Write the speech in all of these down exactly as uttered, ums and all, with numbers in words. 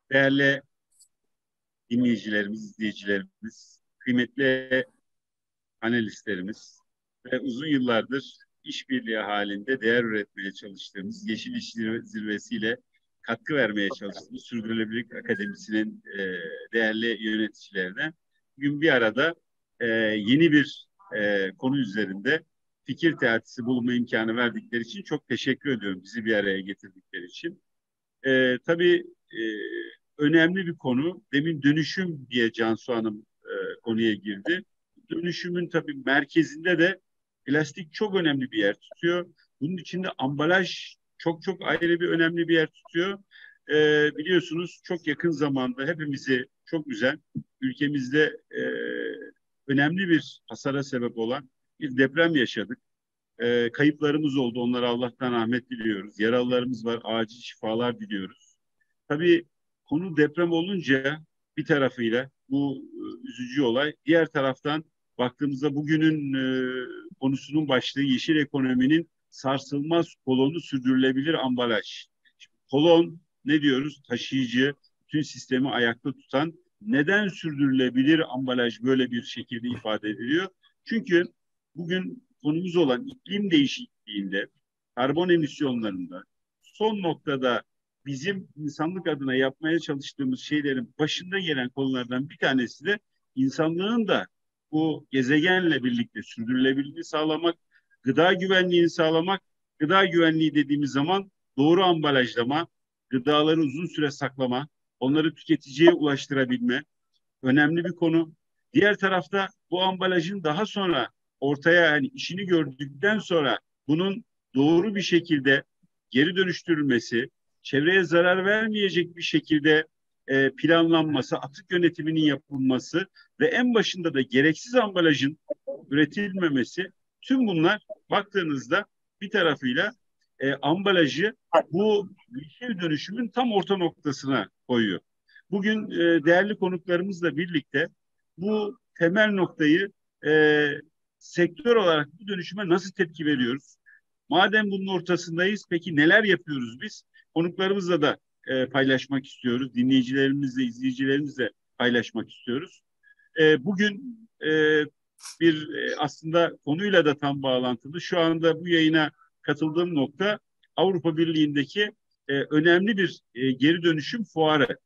Değerli dinleyicilerimiz, izleyicilerimiz, kıymetli analistlerimiz ve uzun yıllardır işbirliği halinde değer üretmeye çalıştığımız Yeşil İş Zirvesi'yle katkı vermeye çalıştığımız Sürdürülebilirlik Akademisi'nin e, değerli yöneticilerine bugün bir arada e, yeni bir e, konu üzerinde fikir teatisi bulma imkanı verdikleri için çok teşekkür ediyorum. Bizi bir araya getirdikleri için. E, tabii e, önemli bir konu. Demin dönüşüm diye Cansu Hanım e, konuya girdi. Dönüşümün tabii merkezinde de plastik çok önemli bir yer tutuyor. Bunun içinde ambalaj çok çok ayrı bir önemli bir yer tutuyor. E, biliyorsunuz çok yakın zamanda hepimizi çok üzen, ülkemizde e, önemli bir hasara sebep olan bir deprem yaşadık. E, kayıplarımız oldu. Onlara Allah'tan rahmet diliyoruz. Yaralılarımız var. Acil şifalar diliyoruz. Tabii konu deprem olunca bir tarafıyla bu e, üzücü olay. Diğer taraftan baktığımızda bugünün e, konusunun başlığı yeşil ekonominin sarsılmaz kolonu sürdürülebilir ambalaj. Şimdi kolon ne diyoruz? Taşıyıcı, bütün sistemi ayakta tutan. Neden sürdürülebilir ambalaj böyle bir şekilde ifade ediliyor? Çünkü bugün konumuz olan iklim değişikliğinde, karbon emisyonlarında son noktada bizim insanlık adına yapmaya çalıştığımız şeylerin başında gelen konulardan bir tanesi de insanlığın da bu gezegenle birlikte sürdürülebilirliği sağlamak, gıda güvenliğini sağlamak. Gıda güvenliği dediğimiz zaman doğru ambalajlama, gıdaları uzun süre saklama, onları tüketiciye ulaştırabilme önemli bir konu. Diğer tarafta bu ambalajın daha sonra ortaya yani işini gördükten sonra bunun doğru bir şekilde geri dönüştürülmesi, çevreye zarar vermeyecek bir şekilde e, planlanması, atık yönetiminin yapılması ve en başında da gereksiz ambalajın üretilmemesi, tüm bunlar baktığınızda bir tarafıyla e, ambalajı bu yeşil dönüşümün tam orta noktasına koyuyor. Bugün e, değerli konuklarımızla birlikte bu temel noktayı e, sektör olarak bu dönüşüme nasıl tepki veriyoruz? Madem bunun ortasındayız, peki neler yapıyoruz biz? Konuklarımızla da e, paylaşmak istiyoruz. Dinleyicilerimizle, izleyicilerimizle paylaşmak istiyoruz. E, bugün e, bir e, aslında konuyla da tam bağlantılı. Şu anda bu yayına katıldığım nokta Avrupa Birliği'ndeki e, önemli bir e, geri dönüşüm fuarı.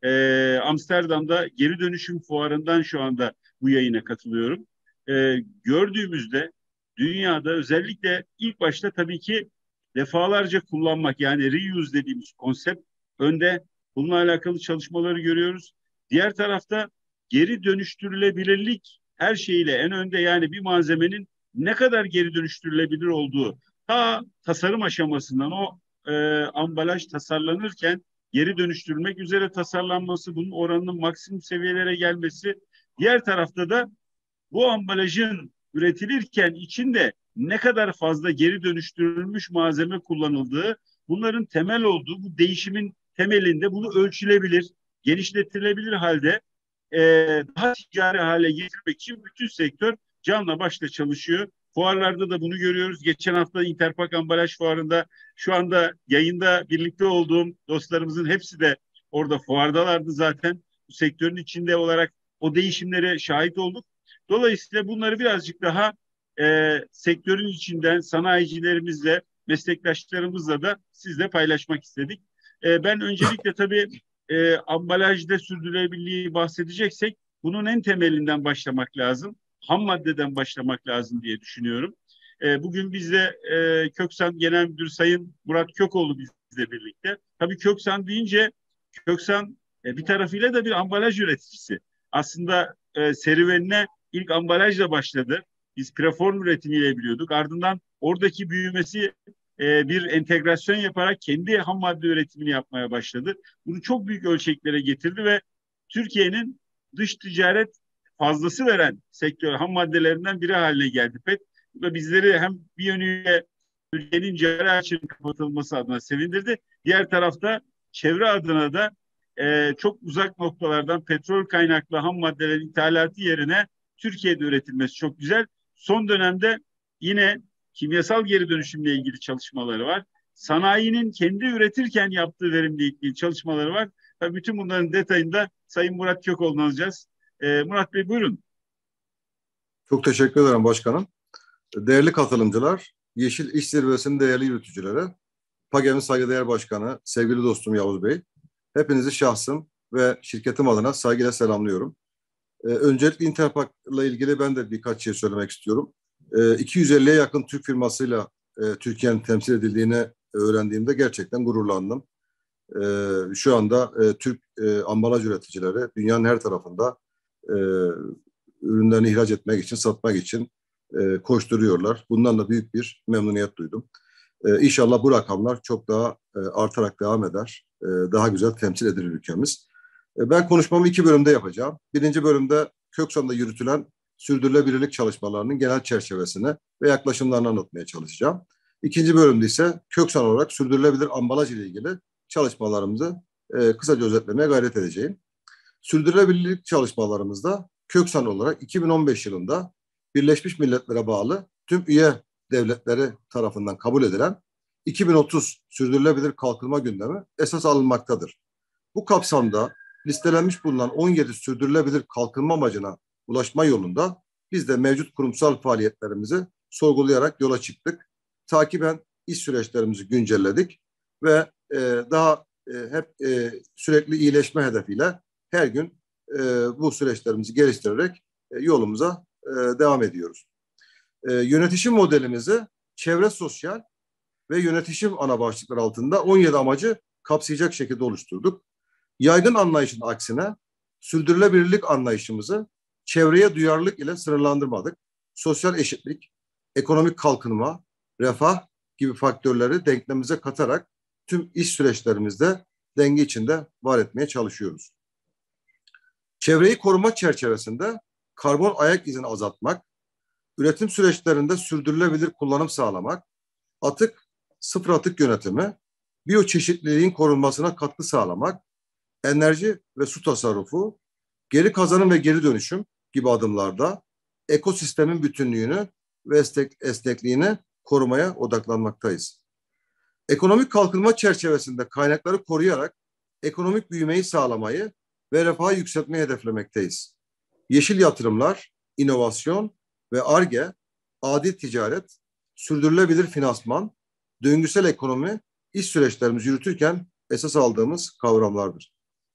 E, Amsterdam'da geri dönüşüm fuarından şu anda bu yayına katılıyorum. E, gördüğümüzde dünyada özellikle ilk başta tabii ki defalarca kullanmak yani reuse dediğimiz konsept önde. Bununla alakalı çalışmaları görüyoruz. Diğer tarafta geri dönüştürülebilirlik her şeyiyle en önde yani bir malzemenin ne kadar geri dönüştürülebilir olduğu ta tasarım aşamasından o e, ambalaj tasarlanırken geri dönüştürülmek üzere tasarlanması, bunun oranının maksimum seviyelere gelmesi. Diğer tarafta da bu ambalajın üretilirken içinde ne kadar fazla geri dönüştürülmüş malzeme kullanıldığı, bunların temel olduğu bu değişimin temelinde bunu ölçülebilir, genişletilebilir halde e, daha ticari hale getirmek için bütün sektör canla başla çalışıyor. Fuarlarda da bunu görüyoruz. Geçen hafta Interpak Ambalaj Fuarı'nda şu anda yayında birlikte olduğum dostlarımızın hepsi de orada fuardalardı zaten. Bu sektörün içinde olarak o değişimlere şahit olduk. Dolayısıyla bunları birazcık daha e, sektörün içinden sanayicilerimizle, meslektaşlarımızla da sizle paylaşmak istedik. E, ben öncelikle tabii e, ambalajda sürdürülebilirliği bahsedeceksek bunun en temelinden başlamak lazım. Ham maddeden başlamak lazım diye düşünüyorum. E, bugün bizde e, Köksan Genel Müdürü Sayın Murat Kökoğlu bizle birlikte. Tabii Köksan deyince Köksan e, bir tarafıyla da bir ambalaj üreticisi. Aslında e, serüvenine ilk ambalajla başladı. Biz preform üretimiyle biliyorduk. Ardından oradaki büyümesi e, bir entegrasyon yaparak kendi ham madde üretimini yapmaya başladı. Bunu çok büyük ölçeklere getirdi ve Türkiye'nin dış ticaret fazlası veren sektör ham maddelerinden biri haline geldi PET. Ve bizleri hem bir yönüyle ülkenin cari açığının kapatılması adına sevindirdi. Diğer tarafta çevre adına da e, çok uzak noktalardan petrol kaynaklı ham maddelerin ithalatı yerine Türkiye'de üretilmesi çok güzel. Son dönemde yine kimyasal geri dönüşümle ilgili çalışmaları var. Sanayinin kendi üretirken yaptığı verimle ilgili çalışmaları var. Tabii bütün bunların detayında Sayın Murat Kökoğlu'nu alacağız. Ee, Murat Bey buyurun. Çok teşekkür ederim başkanım. Değerli katılımcılar, Yeşil İş Zirvesi'nin değerli yürütücüleri, PAGEM'in saygıdeğer başkanı, sevgili dostum Yavuz Bey, hepinizi şahsım ve şirketim adına saygıyla selamlıyorum. Ee, öncelikle Interpak'la ilgili ben de birkaç şey söylemek istiyorum. Ee, iki yüz elliye yakın Türk firmasıyla e, Türkiye'nin temsil edildiğini öğrendiğimde gerçekten gururlandım. Ee, şu anda e, Türk e, ambalaj üreticileri dünyanın her tarafında e, ürünlerini ihraç etmek için, satmak için e, koşturuyorlar. Bundan da büyük bir memnuniyet duydum. E, İnşallah bu rakamlar çok daha e, artarak devam eder. E, daha güzel temsil edilir ülkemiz. E, ben konuşmamı iki bölümde yapacağım. Birinci bölümde Köksal'da yürütülen sürdürülebilirlik çalışmalarının genel çerçevesini ve yaklaşımlarını anlatmaya çalışacağım. İkinci bölümde ise Köksal olarak sürdürülebilir ambalaj ile ilgili çalışmalarımızı e, kısaca özetlemeye gayret edeceğim. Sürdürülebilirlik çalışmalarımızda Köksan olarak iki bin on beş yılında Birleşmiş Milletler'e bağlı tüm üye devletleri tarafından kabul edilen iki bin otuz sürdürülebilir kalkınma gündemi esas alınmaktadır. Bu kapsamda listelenmiş bulunan on yedi sürdürülebilir kalkınma amacına ulaşma yolunda biz de mevcut kurumsal faaliyetlerimizi sorgulayarak yola çıktık. Takiben iş süreçlerimizi güncelledik ve e, daha e, hep e, sürekli iyileşme hedefiyle her gün e, bu süreçlerimizi geliştirerek e, yolumuza e, devam ediyoruz. E, yönetişim modelimizi çevre, sosyal ve yönetişim ana başlıkları altında on yedi amacı kapsayacak şekilde oluşturduk. Yaygın anlayışın aksine sürdürülebilirlik anlayışımızı çevreye duyarlılık ile sınırlandırmadık. Sosyal eşitlik, ekonomik kalkınma, refah gibi faktörleri denklemimize katarak tüm iş süreçlerimizde denge içinde var etmeye çalışıyoruz. Çevreyi koruma çerçevesinde karbon ayak izini azaltmak, üretim süreçlerinde sürdürülebilir kullanım sağlamak, atık, sıfır atık yönetimi, biyoçeşitliliğin korunmasına katkı sağlamak, enerji ve su tasarrufu, geri kazanım ve geri dönüşüm gibi adımlarda ekosistemin bütünlüğünü ve esnek, esnekliğini korumaya odaklanmaktayız. Ekonomik kalkınma çerçevesinde kaynakları koruyarak ekonomik büyümeyi sağlamayı ve refahı yükseltmeyi hedeflemekteyiz. Yeşil yatırımlar, inovasyon ve Ar-Ge, adil ticaret, sürdürülebilir finansman, döngüsel ekonomi iş süreçlerimizi yürütürken esas aldığımız kavramlardır.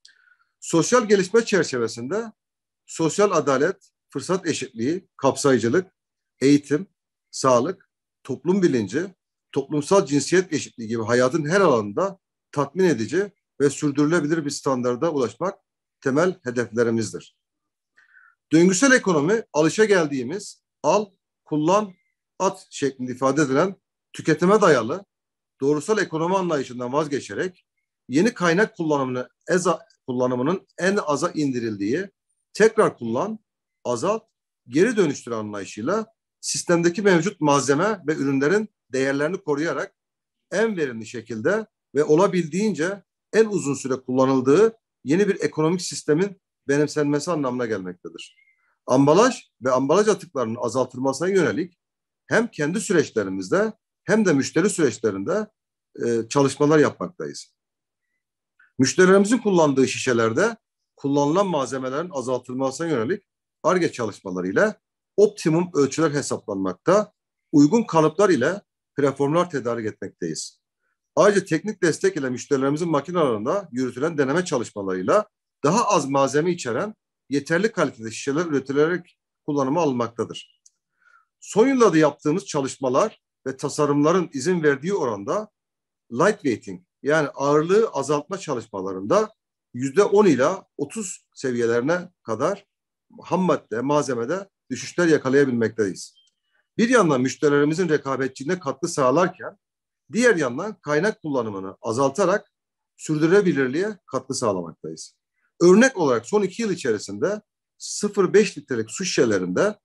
Sosyal gelişme çerçevesinde sosyal adalet, fırsat eşitliği, kapsayıcılık, eğitim, sağlık, toplum bilinci, toplumsal cinsiyet eşitliği gibi hayatın her alanında tatmin edici ve sürdürülebilir bir standarda ulaşmak temel hedeflerimizdir. Döngüsel ekonomi alışageldiğimiz al, kullan, at şeklinde ifade edilen tüketime dayalı doğrusal ekonomi anlayışından vazgeçerek yeni kaynak kullanımını eza, kullanımının en aza indirildiği tekrar kullan, azalt, geri dönüştür anlayışıyla sistemdeki mevcut malzeme ve ürünlerin değerlerini koruyarak en verimli şekilde ve olabildiğince en uzun süre kullanıldığı yeni bir ekonomik sistemin benimsenmesi anlamına gelmektedir. Ambalaj ve ambalaj atıklarının azaltılmasına yönelik hem kendi süreçlerimizde hem de müşteri süreçlerinde e, çalışmalar yapmaktayız. Müşterilerimizin kullandığı şişelerde kullanılan malzemelerin azaltılmasına yönelik Ar-Ge çalışmalarıyla optimum ölçüler hesaplanmakta, uygun kalıplar ile preformlar tedarik etmekteyiz. Ayrıca teknik destek ile müşterilerimizin makinelerinde yürütülen deneme çalışmalarıyla daha az malzeme içeren yeterli kalitede şişeler üretilerek kullanıma alınmaktadır. Son yıllarda yaptığımız çalışmalar ve tasarımların izin verdiği oranda lightweighting yani ağırlığı azaltma çalışmalarında yüzde on ila otuz seviyelerine kadar ham madde, malzemede düşüşler yakalayabilmekteyiz. Bir yandan müşterilerimizin rekabetçiliğine katkı sağlarken diğer yandan kaynak kullanımını azaltarak sürdürülebilirliğe katkı sağlamaktayız. Örnek olarak son iki yıl içerisinde sıfır virgül beş litrelik su şişelerinde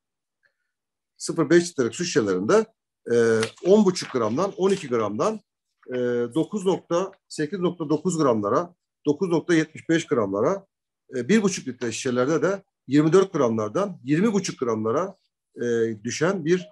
sıfır virgül beş litrelik su şişelerinde on buçuk gramdan on iki gramdan dokuz virgül sekiz virgül dokuz gramlara, dokuz virgül yetmiş beş gramlara, bir buçuk litre şişelerde de yirmi dört gramlardan yirmi buçuk gramlara düşen bir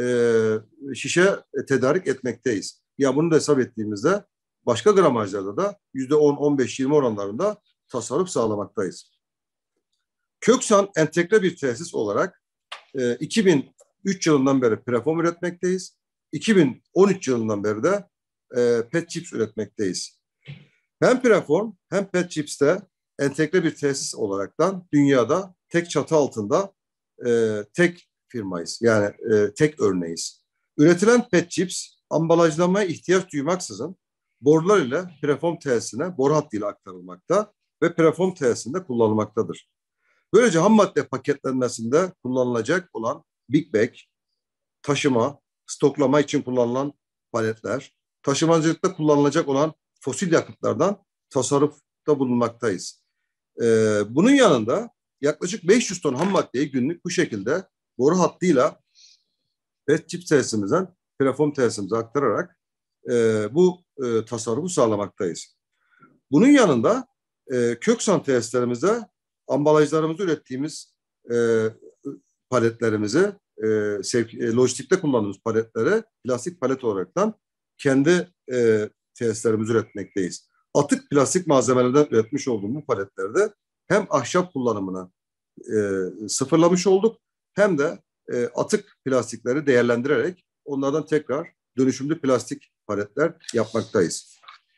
şişe tedarik etmekteyiz. Ya bunu da hesap ettiğimizde başka gramajlarda da yüzde on, on beş, yirmi oranlarında tasarruf sağlamaktayız. Köksan entegre bir tesis olarak e, iki bin üç yılından beri preform üretmekteyiz. iki bin on üç yılından beri de e, pet chips üretmekteyiz. Hem preform hem pet chips'te entegre bir tesis olaraktan dünyada tek çatı altında e, tek firmayız. Yani e, tek örneğiz. Üretilen pet chips ambalajlamaya ihtiyaç duymaksızın borular ile preform tesisine boru hattıyla aktarılmakta ve preform tesisinde kullanılmaktadır. Böylece ham madde paketlenmesinde kullanılacak olan Big Bag, taşıma, stoklama için kullanılan paletler, taşımacılıkta kullanılacak olan fosil yakıtlardan tasarrufta bulunmaktayız. Ee, bunun yanında yaklaşık beş yüz ton ham maddeyi günlük bu şekilde boru hattıyla pet chip tesisimizden preform tesisimize aktararak e, bu e, tasarrufu sağlamaktayız. Bunun yanında e, Köksan tesislerimizde ambalajlarımızı ürettiğimiz e, paletlerimizi e, sevk, e, lojistikte kullandığımız paletleri plastik palet olaraktan kendi e, tesislerimizi üretmekteyiz. Atık plastik malzemelerden üretmiş olduğumuz bu paletlerde hem ahşap kullanımını e, sıfırlamış olduk hem de e, atık plastikleri değerlendirerek onlardan tekrar dönüşümlü plastik paletler yapmaktayız.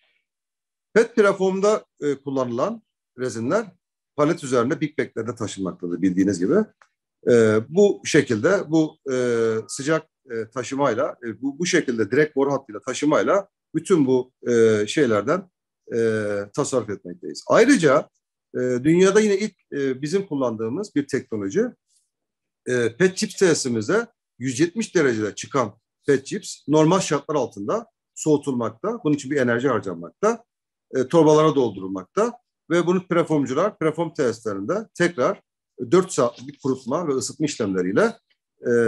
Pet preformda e, kullanılan rezinler palet üzerinde Big Bag'lerde taşınmaktadır bildiğiniz gibi. E, bu şekilde bu e, sıcak e, taşımayla e, bu, bu şekilde direkt boru hattıyla taşımayla bütün bu e, şeylerden e, tasarruf etmekteyiz. Ayrıca e, dünyada yine ilk e, bizim kullandığımız bir teknoloji e, pet chips tesisimizde yüz yetmiş derecede çıkan pet chips normal şartlar altında soğutulmakta. Bunun için bir enerji harcanmakta. E, torbalara doldurulmakta ve bunu preformcular preform tesislerinde tekrar dört saatlik kurutma ve ısıtma işlemleriyle e, e,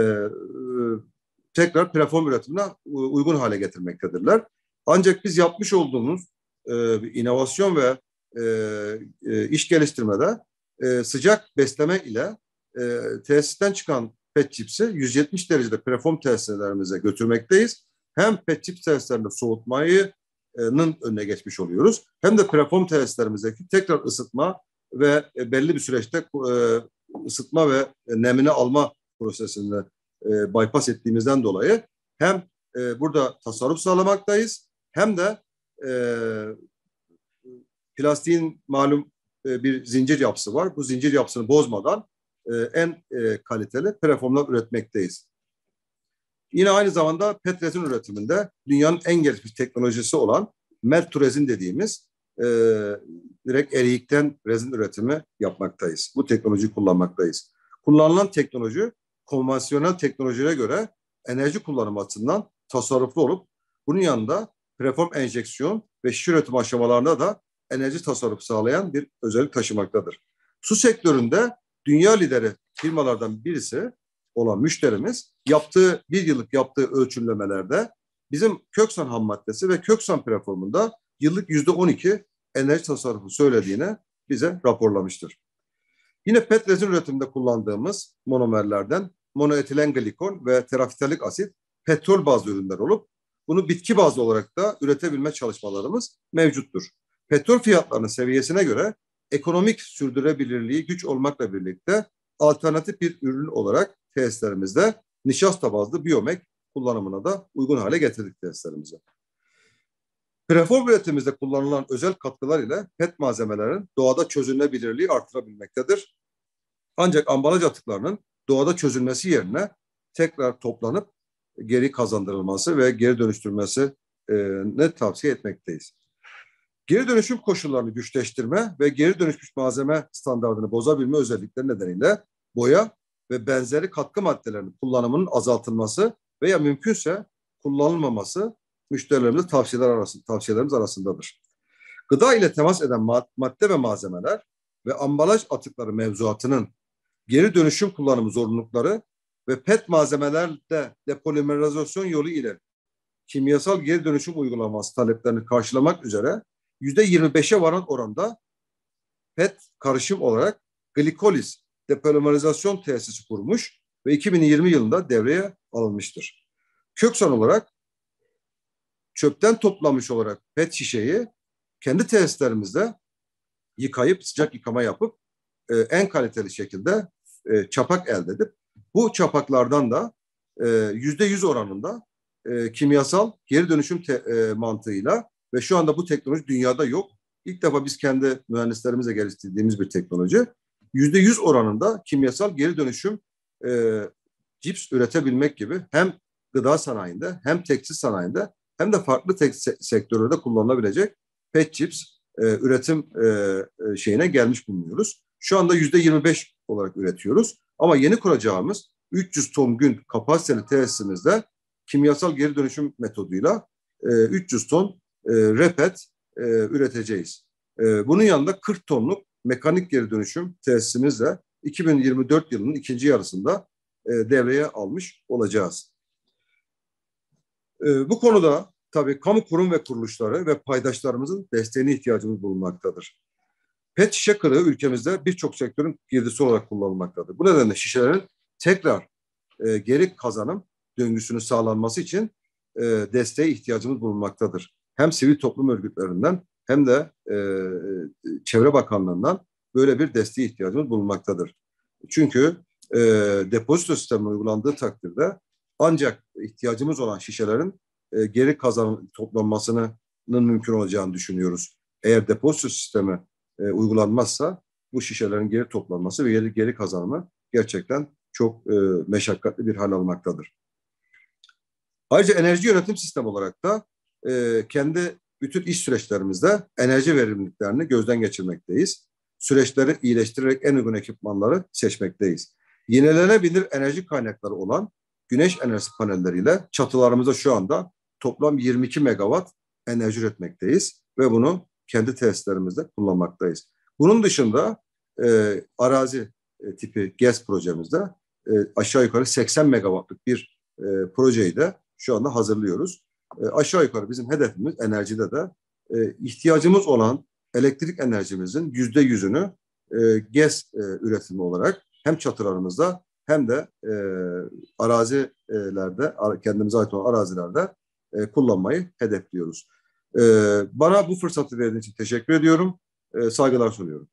tekrar preform üretimine uygun hale getirmektedirler. Ancak biz yapmış olduğumuz e, inovasyon ve e, e, iş geliştirmede e, sıcak besleme ile e, tesisten çıkan pet chips'i yüz yetmiş derecede preform tesislerimize götürmekteyiz. Hem pet chips tesislerinde soğutmayı önüne geçmiş oluyoruz. Hem de preform tesislerimizdeki tekrar ısıtma ve belli bir süreçte ısıtma ve nemini alma prosesinde bypass ettiğimizden dolayı hem burada tasarruf sağlamaktayız hem de plastiğin malum bir zincir yapısı var. Bu zincir yapısını bozmadan en kaliteli preformlar üretmekteyiz. Yine aynı zamanda pet rezin üretiminde dünyanın en gelişmiş teknolojisi olan melt to rezin dediğimiz e, direkt eriyikten rezin üretimi yapmaktayız. Bu teknolojiyi kullanmaktayız. Kullanılan teknoloji konvansiyonel teknolojilere göre enerji kullanımı açısından tasarruflu olup bunun yanında preform enjeksiyon ve şişe üretim aşamalarında da enerji tasarrufu sağlayan bir özellik taşımaktadır. Su sektöründe dünya lideri firmalardan birisi olan müşterimiz yaptığı bir yıllık yaptığı ölçümlemelerde bizim Köksan ham maddesi ve Köksan preformunda yıllık yüzde on iki enerji tasarrufu söylediğini bize raporlamıştır. Yine pet rezin üretiminde kullandığımız monomerlerden monoetilen glikol ve terafitelik asit petrol bazlı ürünler olup bunu bitki bazlı olarak da üretebilme çalışmalarımız mevcuttur. Petrol fiyatlarının seviyesine göre ekonomik sürdürülebilirliği güç olmakla birlikte alternatif bir ürün olarak tesislerimizde nişasta bazlı biyomek kullanımına da uygun hale getirdik tesislerimize. Preform üretimimizde kullanılan özel katkılar ile pet malzemelerin doğada çözünebilirliği artırabilmektedir. Ancak ambalaj atıklarının doğada çözülmesi yerine tekrar toplanıp geri kazandırılması ve geri dönüştürülmesi ne tavsiye etmekteyiz. Geri dönüşüm koşullarını güçleştirme ve geri dönüşmüş malzeme standartını bozabilme özellikleri nedeniyle boya ve benzeri katkı maddelerinin kullanımının azaltılması veya mümkünse kullanılmaması müşterilerimize tavsiyeler arasında, tavsiyelerimiz arasındadır. Gıda ile temas eden madde ve malzemeler ve ambalaj atıkları mevzuatının geri dönüşüm kullanımı zorunlulukları ve pet malzemelerde depolimerizasyon yolu ile kimyasal geri dönüşüm uygulaması taleplerini karşılamak üzere yüzde yirmi beşe varan oranda pet karışım olarak glikoliz depolimerizasyon tesisi kurmuş ve iki bin yirmi yılında devreye alınmıştır. Köksan olarak çöpten toplanmış olarak pet şişeyi kendi tesislerimizde yıkayıp sıcak yıkama yapıp e, en kaliteli şekilde e, çapak elde edip bu çapaklardan da yüzde yüz oranında e, kimyasal geri dönüşüm te, e, mantığıyla ve şu anda bu teknoloji dünyada yok. İlk defa biz kendi mühendislerimizle geliştirdiğimiz bir teknoloji. Yüzde yüz oranında kimyasal geri dönüşüm e, cips üretebilmek gibi hem gıda sanayinde hem tekstil sanayinde hem de farklı tek sektörlerde kullanılabilecek pet chips e, üretim e, şeyine gelmiş bulunuyoruz. Şu anda yüzde yirmi beş olarak üretiyoruz. Ama yeni kuracağımız üç yüz ton gün kapasiteli tesisimizde kimyasal geri dönüşüm metoduyla e, üç yüz ton e, repet e, üreteceğiz. E, bunun yanında kırk tonluk mekanik geri dönüşüm tesisimizle iki bin yirmi dört yılının ikinci yarısında e, devreye almış olacağız. E, bu konuda tabii kamu kurum ve kuruluşları ve paydaşlarımızın desteğine ihtiyacımız bulunmaktadır. Pet şişe kırığı ülkemizde birçok sektörün girdisi olarak kullanılmaktadır. Bu nedenle şişelerin tekrar e, geri kazanım döngüsünün sağlanması için e, desteğe ihtiyacımız bulunmaktadır. Hem sivil toplum örgütlerinden hem de e, Çevre Bakanlığı'ndan böyle bir desteğe ihtiyacımız bulunmaktadır. Çünkü e, depozito sistemi uygulandığı takdirde ancak ihtiyacımız olan şişelerin e, geri kazanım toplanmasının mümkün olacağını düşünüyoruz. Eğer depozito sistemi e, uygulanmazsa bu şişelerin geri toplanması ve geri, geri kazanımı gerçekten çok e, meşakkatli bir hal almaktadır. Ayrıca enerji yönetim sistemi olarak da e, kendi bütün iş süreçlerimizde enerji verimliliklerini gözden geçirmekteyiz. Süreçleri iyileştirerek en uygun ekipmanları seçmekteyiz. Yenilenebilir enerji kaynakları olan güneş enerjisi panelleriyle çatılarımızda şu anda toplam yirmi iki megawatt enerji üretmekteyiz ve bunu kendi tesislerimizde kullanmaktayız. Bunun dışında e, arazi e, tipi GES projemizde e, aşağı yukarı seksen megawattlık bir e, projeyi de şu anda hazırlıyoruz. E, aşağı yukarı bizim hedefimiz enerjide de e, ihtiyacımız olan elektrik enerjimizin yüzde yüzünü e, GES e, üretimi olarak hem çatılarımızda hem de e, arazilerde, kendimize ait olan arazilerde e, kullanmayı hedefliyoruz. E, bana bu fırsatı verdiğiniz için teşekkür ediyorum. E, saygılar sunuyorum.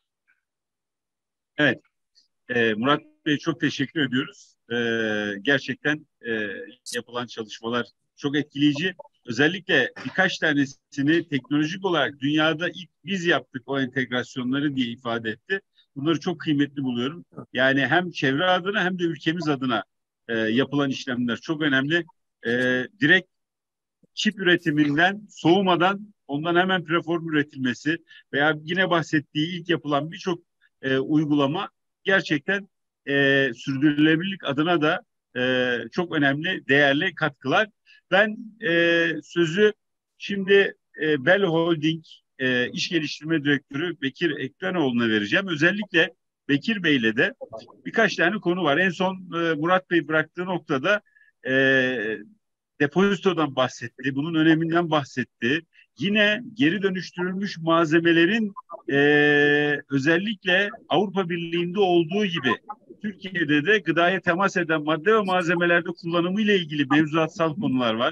Evet, e, Murat Bey çok teşekkür ediyoruz. E, gerçekten e, yapılan çalışmalar çok etkileyici. Özellikle birkaç tanesini teknolojik olarak dünyada ilk biz yaptık o entegrasyonları diye ifade etti. Bunları çok kıymetli buluyorum. Yani hem çevre adına hem de ülkemiz adına e, yapılan işlemler çok önemli. E, direkt çip üretiminden soğumadan ondan hemen preform üretilmesi veya yine bahsettiği ilk yapılan birçok e, uygulama gerçekten e, sürdürülebilirlik adına da e, çok önemli, değerli katkılar. Ben e, sözü şimdi e, Bell Holding e, İş Geliştirme Direktörü Bekir Ekrenoğlu'na vereceğim. Özellikle Bekir Bey'le de birkaç tane konu var. En son e, Murat Bey bıraktığı noktada e, depozitodan bahsetti, bunun öneminden bahsetti. Yine geri dönüştürülmüş malzemelerin e, özellikle Avrupa Birliği'nde olduğu gibi Türkiye'de de gıdaya temas eden madde ve malzemelerde kullanımı ile ilgili mevzuatsal konular var.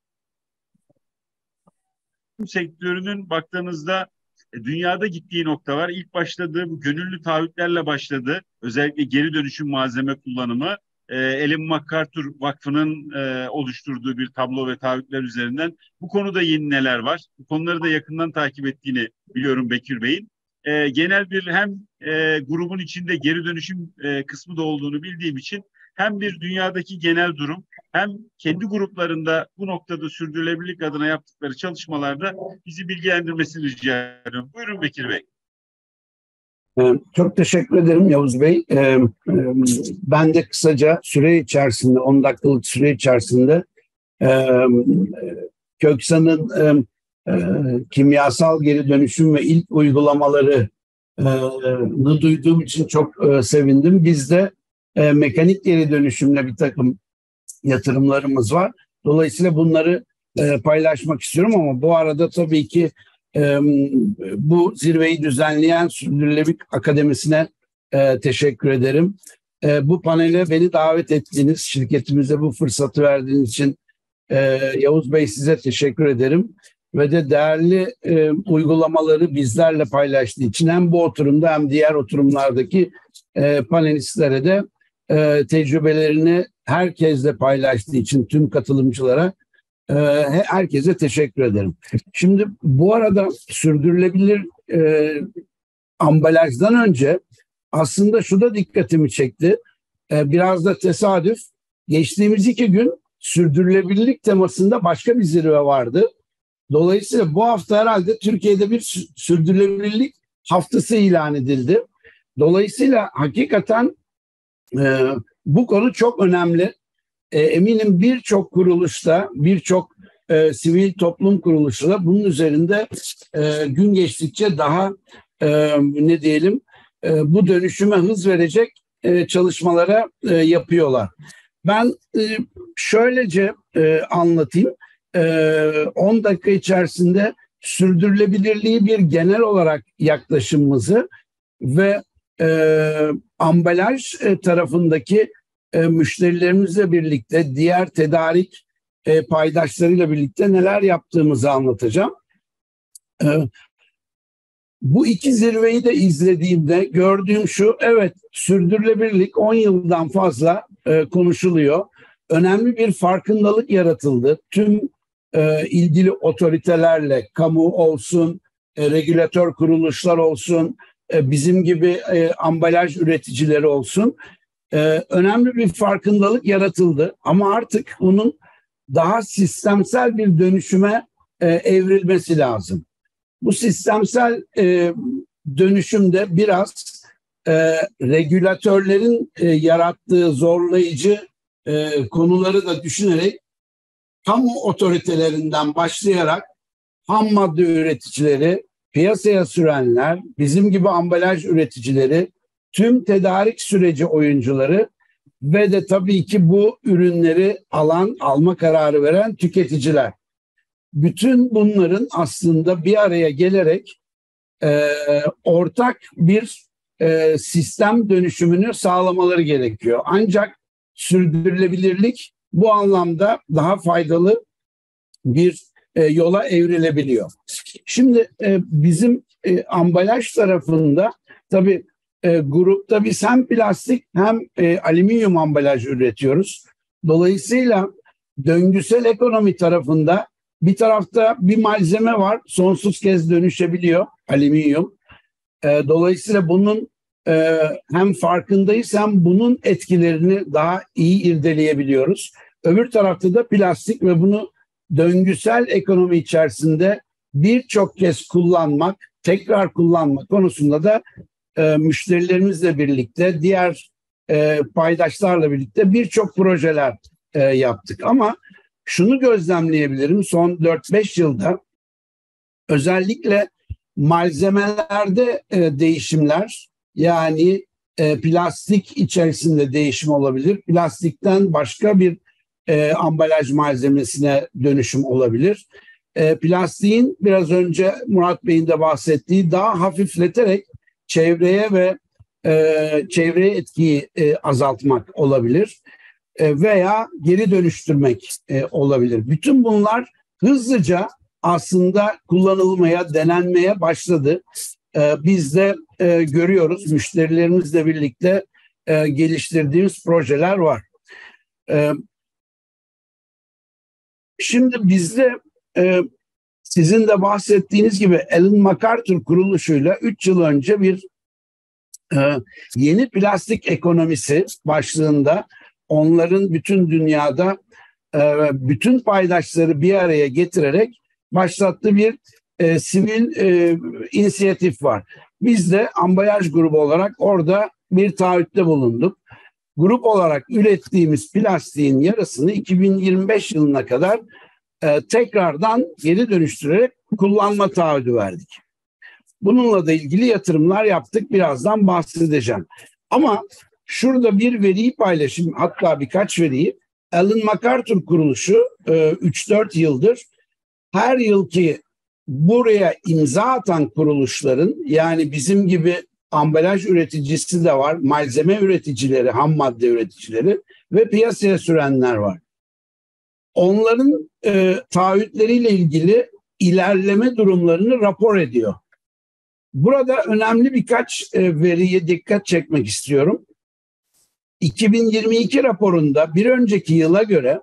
Bu sektörünün baktığınızda dünyada gittiği nokta var. İlk başladığı bu gönüllü taahhütlerle başladı. Özellikle geri dönüşüm malzeme kullanımı. Ellen MacArthur Vakfı'nın e, oluşturduğu bir tablo ve taahhütler üzerinden bu konuda yeni neler var? Bu konuları da yakından takip ettiğini biliyorum Bekir Bey'in. E, genel bir hem e, grubun içinde geri dönüşüm e, kısmı da olduğunu bildiğim için hem bir dünyadaki genel durum hem kendi gruplarında bu noktada sürdürülebilirlik adına yaptıkları çalışmalarda bizi bilgilendirmesini rica ediyorum. Buyurun Bekir Bey. Çok teşekkür ederim Yavuz Bey. Ben de kısaca süre içerisinde, on dakikalık süre içerisinde Köksal'ın kimyasal geri dönüşüm ve ilk uygulamalarını duyduğum için çok sevindim. Biz de mekanik geri dönüşümle bir takım yatırımlarımız var. Dolayısıyla bunları paylaşmak istiyorum ama bu arada tabii ki bu zirveyi düzenleyen Sürdürülebilirlik Akademisi'ne e, teşekkür ederim. E, bu panele beni davet ettiğiniz, şirketimize bu fırsatı verdiğiniz için e, Yavuz Bey size teşekkür ederim. ve de değerli e, uygulamaları bizlerle paylaştığı için hem bu oturumda hem diğer oturumlardaki e, panelistlere de e, tecrübelerini herkesle paylaştığı için tüm katılımcılara e, herkese teşekkür ederim. Şimdi bu arada sürdürülebilir e, ambalajdan önce aslında şu da dikkatimi çekti. E, biraz da tesadüf. Geçtiğimiz iki gün sürdürülebilirlik temasında başka bir zirve vardı. Dolayısıyla bu hafta herhalde Türkiye'de bir sürdürülebilirlik haftası ilan edildi. Dolayısıyla hakikaten e, bu konu çok önemli. E, eminim birçok kuruluşta, birçok e, sivil toplum kuruluşu da bunun üzerinde e, gün geçtikçe daha e, ne diyelim e, bu dönüşüme hız verecek e, çalışmalara e, yapıyorlar. Ben e, şöylece e, anlatayım. on dakika içerisinde sürdürülebilirliği bir genel olarak yaklaşımımızı ve e, ambalaj e, tarafındaki e, müşterilerimizle birlikte diğer tedarik e, paydaşlarıyla birlikte neler yaptığımızı anlatacağım. E, bu iki zirveyi de izlediğimde gördüğüm şu, evet sürdürülebilirlik on yıldan fazla e, konuşuluyor. Önemli bir farkındalık yaratıldı. Tüm e, ilgili otoritelerle, kamu olsun, e, regülatör kuruluşlar olsun, e, bizim gibi e, ambalaj üreticileri olsun. E, önemli bir farkındalık yaratıldı. Ama artık bunun daha sistemsel bir dönüşüme e, evrilmesi lazım. Bu sistemsel e, dönüşümde biraz e, regülatörlerin e, yarattığı zorlayıcı e, konuları da düşünerek kamu otoritelerinden başlayarak ham madde üreticileri, piyasaya sürenler, bizim gibi ambalaj üreticileri, tüm tedarik süreci oyuncuları ve de tabii ki bu ürünleri alan, alma kararı veren tüketiciler. Bütün bunların aslında bir araya gelerek e, ortak bir e, sistem dönüşümünü sağlamaları gerekiyor. Ancak sürdürülebilirlik bu anlamda daha faydalı bir e, yola evrilebiliyor. Şimdi e, bizim e, ambalaj tarafında tabii e, grupta biz hem plastik hem e, alüminyum ambalaj üretiyoruz. Dolayısıyla döngüsel ekonomi tarafında bir tarafta bir malzeme var, sonsuz kez dönüşebiliyor, alüminyum. E, dolayısıyla bunun e, hem farkındayız hem bunun etkilerini daha iyi irdeleyebiliyoruz. Öbür tarafta da plastik ve bunu döngüsel ekonomi içerisinde birçok kez kullanmak, tekrar kullanmak konusunda da e, müşterilerimizle birlikte, diğer e, paydaşlarla birlikte birçok projeler e, yaptık. Ama şunu gözlemleyebilirim, son dört beş yılda özellikle malzemelerde e, değişimler, yani e, plastik içerisinde değişim olabilir, plastikten başka bir e, ambalaj malzemesine dönüşüm olabilir. E, plastiğin biraz önce Murat Bey'in de bahsettiği daha hafifleterek çevreye ve e, çevreye etkiyi e, azaltmak olabilir. Veya geri dönüştürmek e, olabilir. Bütün bunlar hızlıca aslında kullanılmaya, denenmeye başladı. E, biz de e, görüyoruz, müşterilerimizle birlikte e, geliştirdiğimiz projeler var. E, şimdi bizde e, sizin de bahsettiğiniz gibi Ellen MacArthur kuruluşuyla üç yıl önce bir e, yeni plastik ekonomisi başlığında onların bütün dünyada e, bütün paydaşları bir araya getirerek başlattığı bir e, sivil e, inisiyatif var. Biz de ambalaj grubu olarak orada bir taahhütte bulunduk. Grup olarak ürettiğimiz plastiğin yarısını iki bin yirmi beş yılına kadar e, tekrardan geri dönüştürerek kullanma taahhüdü verdik. Bununla da ilgili yatırımlar yaptık. Birazdan bahsedeceğim. Ama şurada bir veriyi paylaşayım, hatta birkaç veriyi. Ellen MacArthur kuruluşu üç dört yıldır her yılki buraya imza atan kuruluşların, yani bizim gibi ambalaj üreticisi de var, malzeme üreticileri, ham madde üreticileri ve piyasaya sürenler var. Onların e, taahhütleriyle ilgili ilerleme durumlarını rapor ediyor. Burada önemli birkaç e, veriye dikkat çekmek istiyorum. iki bin yirmi iki raporunda bir önceki yıla göre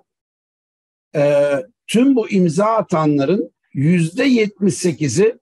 e, tüm bu imza atanların yüzde yetmiş sekizi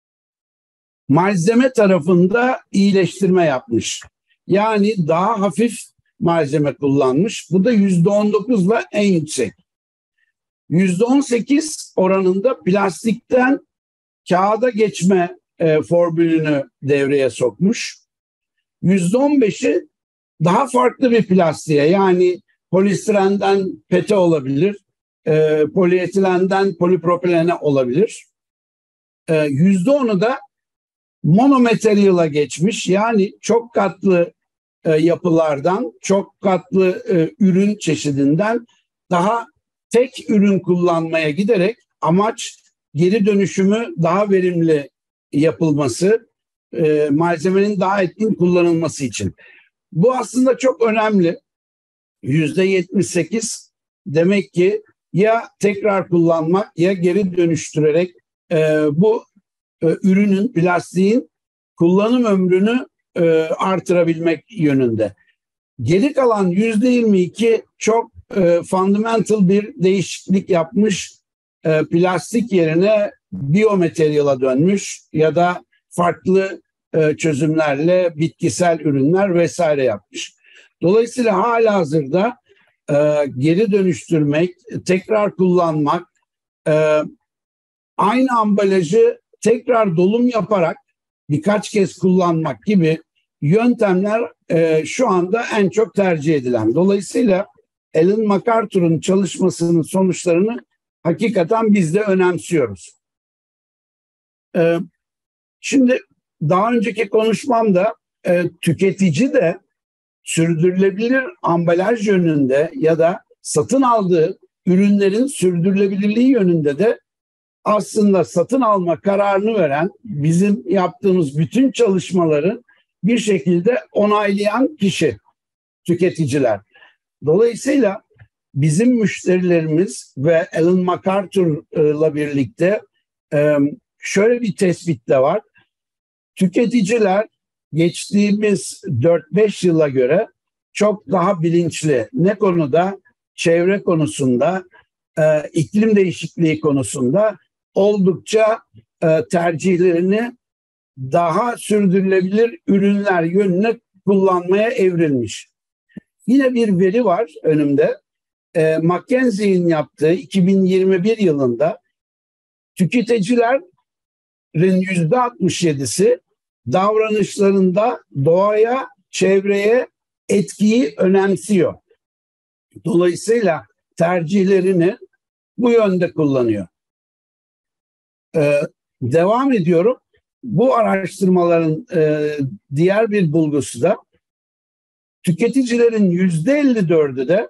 malzeme tarafında iyileştirme yapmış. Yani daha hafif malzeme kullanmış. Bu da yüzde on dokuzla en yüksek. yüzde on sekiz oranında plastikten kağıda geçme e, formülünü devreye sokmuş. yüzde on beşi daha farklı bir plastiğe, yani polistirenden pete olabilir, e, polietilenden polipropilene olabilir. E, yüzde onu da monomaterial'a geçmiş, yani çok katlı e, yapılardan, çok katlı e, ürün çeşidinden daha tek ürün kullanmaya giderek amaç geri dönüşümü daha verimli yapılması, e, malzemenin daha etkin kullanılması için. Bu aslında çok önemli. yüzde yetmiş sekiz demek ki ya tekrar kullanmak ya geri dönüştürerek e, bu e, ürünün, plastiğin kullanım ömrünü e, artırabilmek yönünde. Geri kalan yüzde yirmi iki çok e, fundamental bir değişiklik yapmış. E, plastik yerine biyomaterial'a dönmüş ya da farklı e, çözümlerle bitkisel ürünler vesaire yapmış. Dolayısıyla halihazırda e, geri dönüştürmek, tekrar kullanmak, e, aynı ambalajı tekrar dolum yaparak birkaç kez kullanmak gibi yöntemler e, şu anda en çok tercih edilen. Dolayısıyla Ellen MacArthur'un çalışmasının sonuçlarını hakikaten biz de önemsiyoruz. E, şimdi daha önceki konuşmamda e, tüketici de sürdürülebilir ambalaj yönünde ya da satın aldığı ürünlerin sürdürülebilirliği yönünde de aslında satın alma kararını veren, bizim yaptığımız bütün çalışmaları bir şekilde onaylayan kişi, tüketiciler. Dolayısıyla bizim müşterilerimiz ve Ellen MacArthur'la birlikte şöyle bir tespit de var. Tüketiciler geçtiğimiz dört beş yıla göre çok daha bilinçli. Ne konuda? Çevre konusunda, iklim değişikliği konusunda oldukça tercihlerini daha sürdürülebilir ürünler yönüne kullanmaya evrilmiş. Yine bir veri var önümde. E, McKinsey'in yaptığı iki bin yirmi bir yılında tüketicilerin yüzde altmış yedisi davranışlarında doğaya, çevreye etkiyi önemsiyor. Dolayısıyla tercihlerini bu yönde kullanıyor. Ee, devam ediyorum. Bu araştırmaların e, diğer bir bulgusu da tüketicilerin yüzde elli dördü de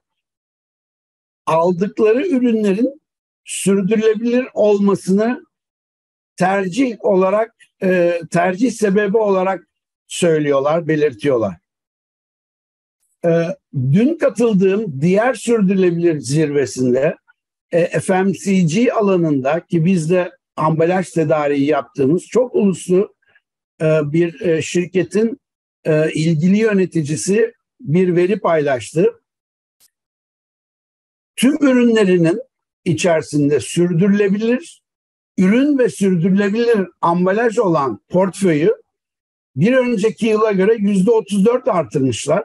aldıkları ürünlerin sürdürülebilir olmasını tercih olarak, e, tercih sebebi olarak söylüyorlar, belirtiyorlar. E, dün katıldığım diğer sürdürülebilir zirvesinde e, F M C G alanında, ki biz de ambalaj tedariği yaptığımız çok uluslu e, bir e, şirketin e, ilgili yöneticisi bir veri paylaştı. Tüm ürünlerinin içerisinde sürdürülebilir ürün ve sürdürülebilir ambalaj olan portföyü bir önceki yıla göre yüzde otuz dört artırmışlar.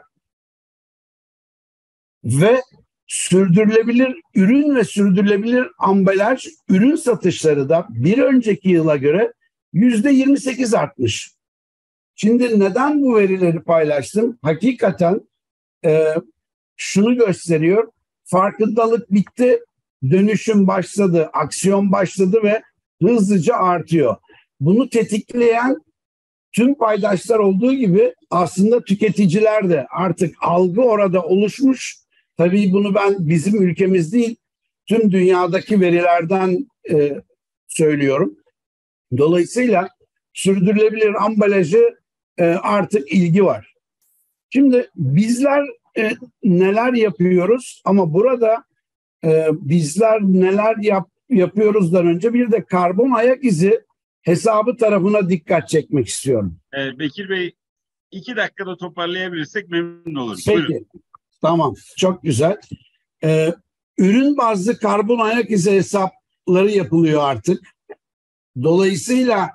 Ve sürdürülebilir ürün ve sürdürülebilir ambalaj ürün satışları da bir önceki yıla göre yüzde yirmi sekiz artmış. Şimdi neden bu verileri paylaştım? Hakikaten e, şunu gösteriyor. Farkındalık bitti, dönüşüm başladı, aksiyon başladı ve hızlıca artıyor. Bunu tetikleyen tüm paydaşlar olduğu gibi aslında tüketiciler de, artık algı orada oluşmuş. Tabii bunu ben bizim ülkemiz değil, tüm dünyadaki verilerden e, söylüyorum. Dolayısıyla sürdürülebilir ambalajı e, artık ilgi var. Şimdi bizler e, neler yapıyoruz ama burada e, bizler neler yap, yapıyoruzdan önce bir de karbon ayak izi hesabı tarafına dikkat çekmek istiyorum. Ee, Bekir Bey, iki dakikada toparlayabilirsek memnun olurum. Peki, Buyurun. tamam, çok güzel. Ee, ürün bazlı karbon ayak izi hesapları yapılıyor artık. Dolayısıyla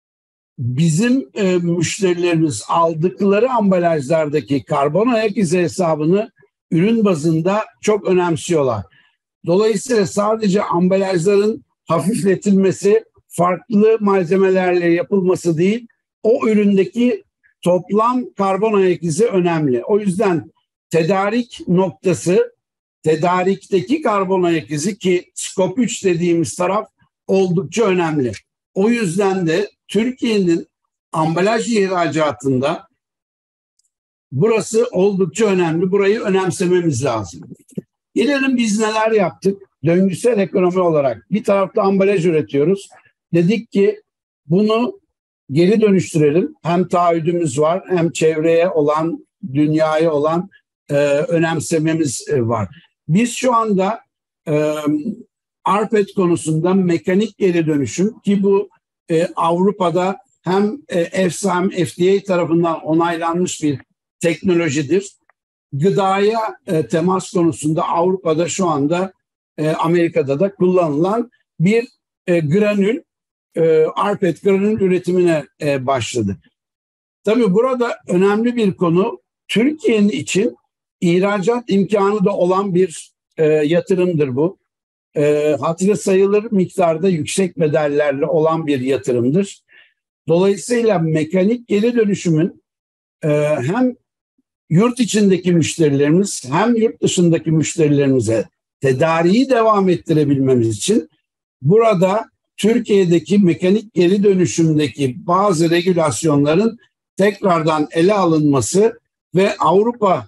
bizim e, müşterilerimiz aldıkları ambalajlardaki karbon ayak izi hesabını ürün bazında çok önemsiyorlar. Dolayısıyla sadece ambalajların hafifletilmesi, farklı malzemelerle yapılması değil, o üründeki toplam karbon ayak izi önemli. O yüzden tedarik noktası, tedarikteki karbon ayak izi, ki skop üç dediğimiz taraf oldukça önemli. O yüzden de Türkiye'nin ambalaj ihracatında burası oldukça önemli. Burayı önemsememiz lazım. Gelelim biz neler yaptık? Döngüsel ekonomi olarak bir tarafta ambalaj üretiyoruz. Dedik ki bunu geri dönüştürelim. Hem taahhüdümüz var, hem çevreye olan, dünyaya olan e, önemsememiz e, var. Biz şu anda e, Arpet konusunda mekanik geri dönüşüm, ki bu e, Avrupa'da hem e, EFSA hem F D A tarafından onaylanmış bir teknolojidir. Gıdaya e, temas konusunda Avrupa'da şu anda e, Amerika'da da kullanılan bir e, granül, e, Arpet granül üretimine e, başladı. Tabii burada önemli bir konu, Türkiye'nin için ihracat imkanı da olan bir e, yatırımdır bu. E, hatırı sayılır miktarda yüksek bedellerle olan bir yatırımdır. Dolayısıyla mekanik geri dönüşümün e, hem yurt içindeki müşterilerimiz hem yurt dışındaki müşterilerimize tedariği devam ettirebilmemiz için burada Türkiye'deki mekanik geri dönüşümdeki bazı regülasyonların tekrardan ele alınması ve Avrupa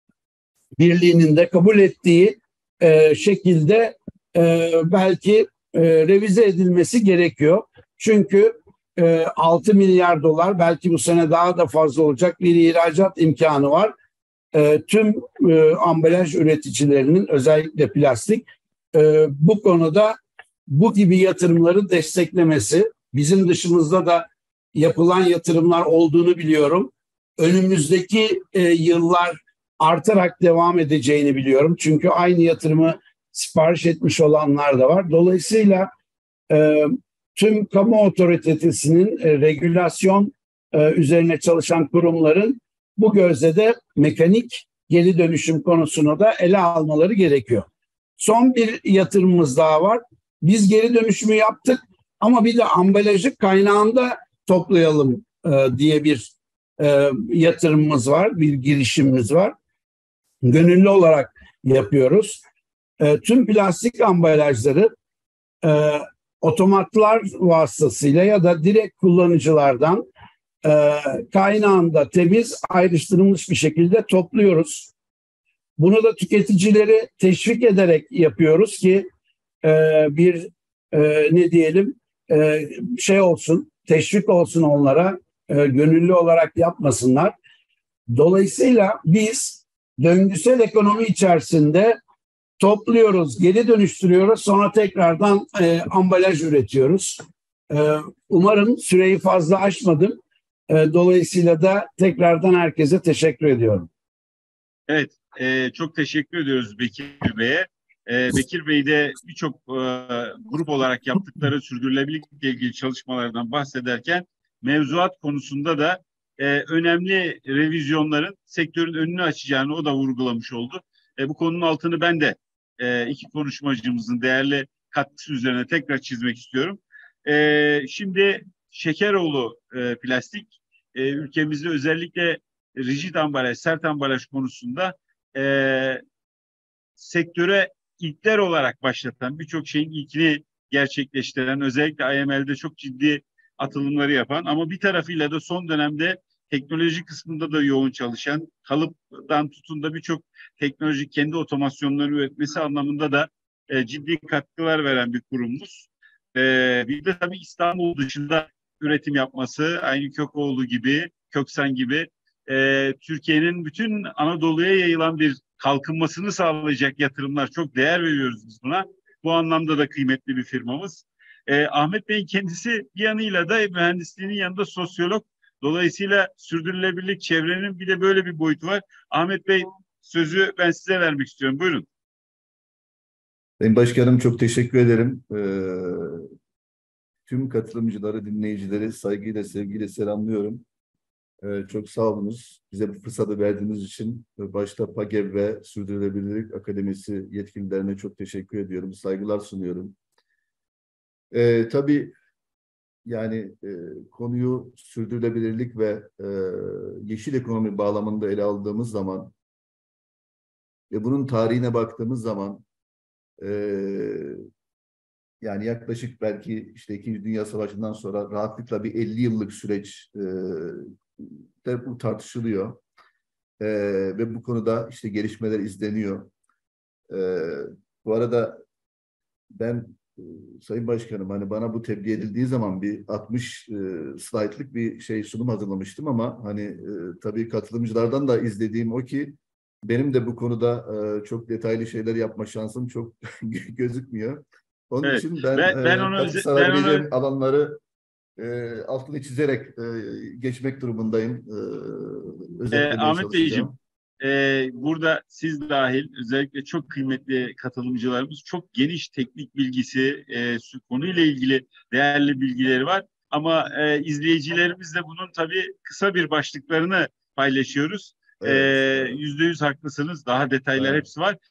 Birliği'nin de kabul ettiği e, şekilde e, belki e, revize edilmesi gerekiyor. Çünkü e, altı milyar dolar, belki bu sene daha da fazla olacak bir ihracat imkanı var. E, tüm e, ambalaj üreticilerinin, özellikle plastik, e, bu konuda bu gibi yatırımları desteklemesi, bizim dışımızda da yapılan yatırımlar olduğunu biliyorum. Önümüzdeki e, yıllar artarak devam edeceğini biliyorum. Çünkü aynı yatırımı sipariş etmiş olanlar da var. Dolayısıyla e, tüm kamu otoritesinin e, regülasyon e, üzerine çalışan kurumların bu gözle de mekanik geri dönüşüm konusunu da ele almaları gerekiyor. Son bir yatırımımız daha var. Biz geri dönüşümü yaptık ama bir de ambalajı kaynağında toplayalım e, diye bir e, yatırımımız var, bir girişimimiz var. Gönüllü olarak yapıyoruz. E, tüm plastik ambalajları e, otomatlar vasıtasıyla ya da direkt kullanıcılardan e, kaynağında temiz, ayrıştırılmış bir şekilde topluyoruz. Bunu da tüketicileri teşvik ederek yapıyoruz ki e, bir e, ne diyelim e, şey olsun, teşvik olsun onlara, e, gönüllü olarak yapmasınlar. Dolayısıyla biz döngüsel ekonomi içerisinde topluyoruz, geri dönüştürüyoruz, sonra tekrardan e, ambalaj üretiyoruz. E, umarım süreyi fazla aşmadım. E, dolayısıyla da tekrardan herkese teşekkür ediyorum. Evet, e, çok teşekkür ediyoruz Bekir Bey'e. E, Bekir Bey de birçok e, grup olarak yaptıkları sürdürülebilirlikle ilgili çalışmalardan bahsederken mevzuat konusunda da e, önemli revizyonların sektörün önünü açacağını o da vurgulamış oldu. E, bu konunun altını ben de e, iki konuşmacımızın değerli katkısı üzerine tekrar çizmek istiyorum. E, şimdi Şekeroğlu e, Plastik e, ülkemizde özellikle rigid ambalaj, sert ambalaj konusunda e, sektöre ilkler olarak başlatan, birçok şeyin ilkini gerçekleştiren, özellikle I M L'de çok ciddi atılımları yapan ama bir tarafıyla da son dönemde teknoloji kısmında da yoğun çalışan, kalıptan tutun da birçok teknolojik kendi otomasyonları üretmesi anlamında da e, ciddi katkılar veren bir kurumumuz. E, bir de tabii İstanbul dışında üretim yapması, aynı Kökoğlu gibi, Köksan gibi e, Türkiye'nin bütün Anadolu'ya yayılan bir kalkınmasını sağlayacak yatırımlar, çok değer veriyoruz biz buna. Bu anlamda da kıymetli bir firmamız. E, Ahmet Bey'in kendisi bir yanıyla da mühendisliğinin yanında sosyolog. Dolayısıyla sürdürülebilirlik çevrenin bir de böyle bir boyutu var. Ahmet Bey, sözü ben size vermek istiyorum. Buyurun. Sayın Başkanım, çok teşekkür ederim. Ee, tüm katılımcıları, dinleyicileri saygıyla, sevgiyle selamlıyorum. Ee, çok sağ olunuz. Bize bu fırsatı verdiğiniz için başta PAGEV ve Sürdürülebilirlik Akademisi yetkililerine çok teşekkür ediyorum. Saygılar sunuyorum. Ee, tabii yani e, konuyu sürdürülebilirlik ve e, yeşil ekonomi bağlamında ele aldığımız zaman ve bunun tarihine baktığımız zaman e, yani yaklaşık belki işte İkinci Dünya Savaşı'ndan sonra rahatlıkla bir elli yıllık süreç e, de bu tartışılıyor. E, ve bu konuda işte gelişmeler izleniyor. E, bu arada ben e, Sayın Başkanım, hani bana bu tebliğ edildiği zaman bir altmış e, slaytlık bir şey sunum hazırlamıştım ama hani e, tabii katılımcılardan da izlediğim o ki benim de bu konuda e, çok detaylı şeyler yapma şansım çok gözükmüyor. Onun Evet. için ben, Ben, ben e, onu katkı ben onu sağlayabileceğim alanları e, altını çizerek e, geçmek durumundayım. E, e, özetlemeye Ahmet Beyciğim, çalışacağım. e, burada siz dahil özellikle çok kıymetli katılımcılarımız çok geniş teknik bilgisi, e, su- konuyla ilgili değerli bilgileri var. Ama e, izleyicilerimiz de bunun tabii kısa bir başlıklarını paylaşıyoruz. E, Evet, evet. Yüzde yüz haklısınız. Daha detaylar Evet. hepsi var.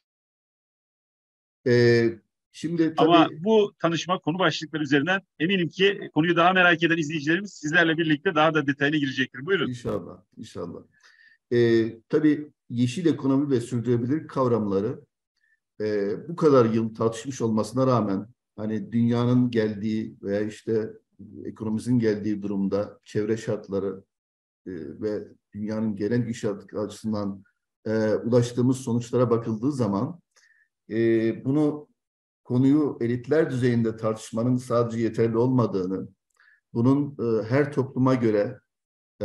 E, şimdi Ama tabii bu tanışma konu başlıkları üzerinden eminim ki konuyu daha merak eden izleyicilerimiz sizlerle birlikte daha da detaylı girecektir. Buyurun. inşallah, inşallah. Ee, tabii yeşil ekonomi ve sürdürülebilirlik kavramları e, bu kadar yıl tartışmış olmasına rağmen hani dünyanın geldiği veya işte ekonomimizin geldiği durumda çevre şartları e, ve dünyanın genel gidişatı açısından e, ulaştığımız sonuçlara bakıldığı zaman e, bunu konuyu elitler düzeyinde tartışmanın sadece yeterli olmadığını, bunun e, her topluma göre e,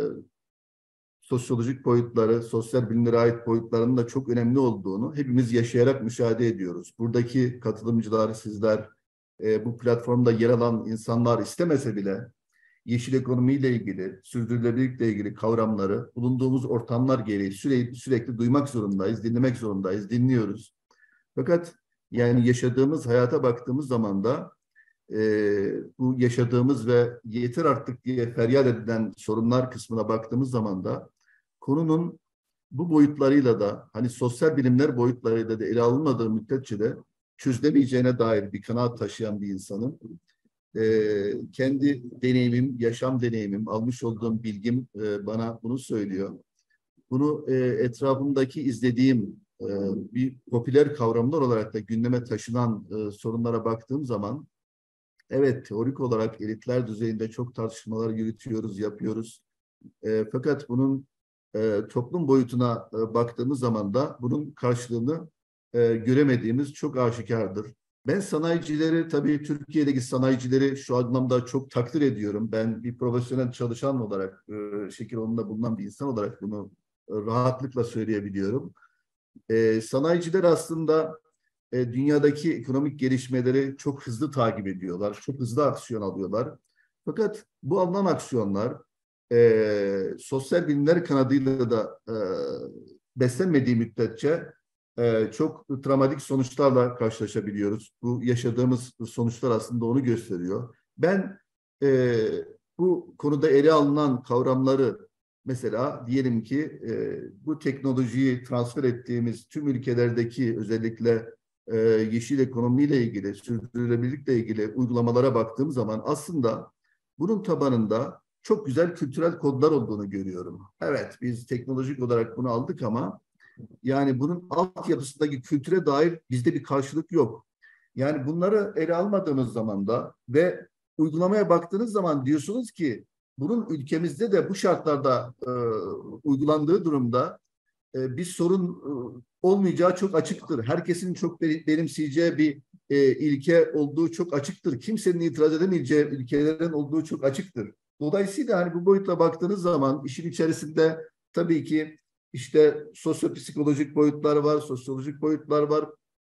sosyolojik boyutları, sosyal bilimlere ait boyutlarının da çok önemli olduğunu hepimiz yaşayarak müşahede ediyoruz. Buradaki katılımcılar, sizler, e, bu platformda yer alan insanlar istemese bile yeşil ekonomiyle ilgili, sürdürülebilirlikle ilgili kavramları bulunduğumuz ortamlar gereği sürekli, sürekli duymak zorundayız, dinlemek zorundayız, dinliyoruz. Fakat yani yaşadığımız hayata baktığımız zaman da e, bu yaşadığımız ve yeter artık diye feryat edilen sorunlar kısmına baktığımız zaman da konunun bu boyutlarıyla da hani sosyal bilimler boyutlarıyla da ele alınmadığı müddetçe de çözülemeyeceğine dair bir kanaat taşıyan bir insanın e, kendi deneyimim, yaşam deneyimim, almış olduğum bilgim e, bana bunu söylüyor. Bunu e, etrafımdaki izlediğim e, bir popüler kavramlar olarak da gündeme taşınan e, sorunlara baktığım zaman evet, teorik olarak elitler düzeyinde çok tartışmalar yürütüyoruz, yapıyoruz. E, fakat bunun e, toplum boyutuna e, baktığımız zaman da bunun karşılığını e, göremediğimiz çok aşikardır. Ben sanayicileri, tabii Türkiye'deki sanayicileri şu anlamda çok takdir ediyorum. Ben bir profesyonel çalışan olarak, e, şekil onunda bulunan bir insan olarak bunu e, rahatlıkla söyleyebiliyorum. E, sanayiciler aslında e, dünyadaki ekonomik gelişmeleri çok hızlı takip ediyorlar, çok hızlı aksiyon alıyorlar. Fakat bu alınan aksiyonlar e, sosyal bilimler kanadıyla da e, beslenmediği müddetçe e, çok travmatik sonuçlarla karşılaşabiliyoruz. Bu yaşadığımız sonuçlar aslında onu gösteriyor. Ben e, bu konuda ele alınan kavramları mesela diyelim ki e, bu teknolojiyi transfer ettiğimiz tüm ülkelerdeki özellikle e, yeşil ekonomiyle ilgili, sürdürülebilirlikle ilgili uygulamalara baktığım zaman aslında bunun tabanında çok güzel kültürel kodlar olduğunu görüyorum. Evet, biz teknolojik olarak bunu aldık ama yani bunun altyapısındaki kültüre dair bizde bir karşılık yok. Yani bunları ele almadığımız zaman da ve uygulamaya baktığınız zaman diyorsunuz ki bunun ülkemizde de bu şartlarda e, uygulandığı durumda e, bir sorun e, olmayacağı çok açıktır. Herkesin çok benimseyeceği bir e, ilke olduğu çok açıktır. Kimsenin itiraz edemeyeceği ülkelerin olduğu çok açıktır. Dolayısıyla hani bu boyutla baktığınız zaman işin içerisinde tabii ki işte sosyopsikolojik boyutlar var, sosyolojik boyutlar var.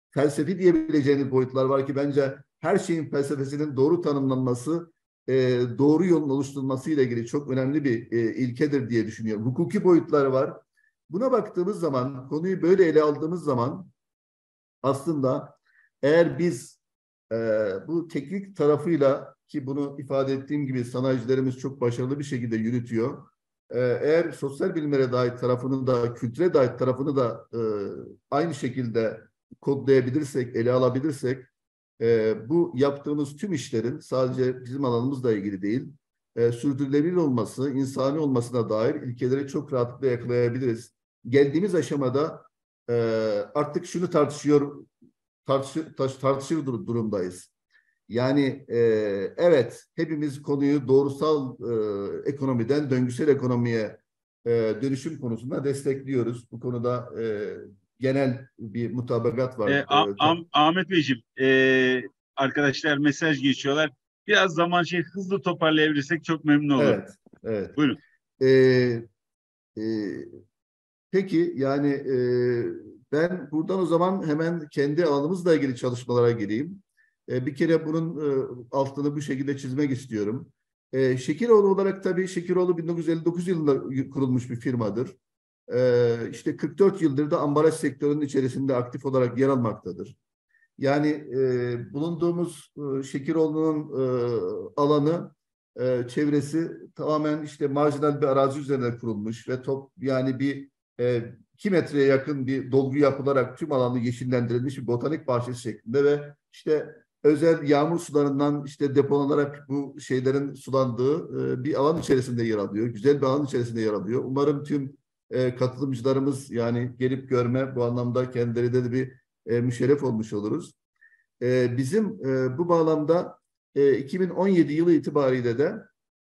felsefi diyebileceğiniz boyutlar var ki bence her şeyin felsefesinin doğru tanımlanması, e, doğru yolun oluşturulması ile ilgili çok önemli bir e, ilkedir diye düşünüyorum. Hukuki boyutları var. Buna baktığımız zaman, konuyu böyle ele aldığımız zaman aslında eğer biz e, bu teknik tarafıyla, ki bunu ifade ettiğim gibi sanayicilerimiz çok başarılı bir şekilde yürütüyor. E, eğer sosyal bilimlere dair tarafını da, kültüre dair tarafını da e, aynı şekilde kodlayabilirsek, ele alabilirsek, e, bu yaptığımız tüm işlerin sadece bizim alanımızla ilgili değil, e, sürdürülebilir olması, insani olmasına dair ilkeleri çok rahatlıkla yakalayabiliriz. Geldiğimiz aşamada e, artık şunu tartışıyor, tartışır, tartışır durumdayız. Yani e, evet, hepimiz konuyu doğrusal e, ekonomiden döngüsel ekonomiye e, dönüşüm konusunda destekliyoruz. Bu konuda e, genel bir mutabakat var. E, E, Ah- Ah- Ahmet Beyciğim, e, arkadaşlar mesaj geçiyorlar. Biraz zaman şey hızlı toparlayabilirsek çok memnun olurum. evet, evet. Buyurun. E, e, peki yani e, ben buradan o zaman hemen kendi alanımızla ilgili çalışmalara gireyim. E, bir kere bunun e, altını bu şekilde çizmek istiyorum. E, Şekiroğlu olarak tabii Şekiroğlu bin dokuz yüz elli dokuz yılında kurulmuş bir firmadır. E, işte kırk dört yıldır da ambalaj sektörünün içerisinde aktif olarak yer almaktadır. Yani e, bulunduğumuz e, Şekiroğlu'nun e, alanı, e, çevresi tamamen işte marjinal bir arazi üzerine kurulmuş ve top yani bir e, iki metreye yakın bir dolgu yapılarak tüm alanı yeşillendirilmiş bir botanik bahçesi şeklinde ve işte özel yağmur sularından işte depolanarak bu şeylerin sulandığı e, bir alan içerisinde yer alıyor. Güzel bir alan içerisinde yer alıyor. Umarım tüm e, katılımcılarımız yani gelip görme bu anlamda kendileri de bir e, müşerref olmuş oluruz. E, bizim e, bu bağlamda e, iki bin on yedi yılı itibariyle de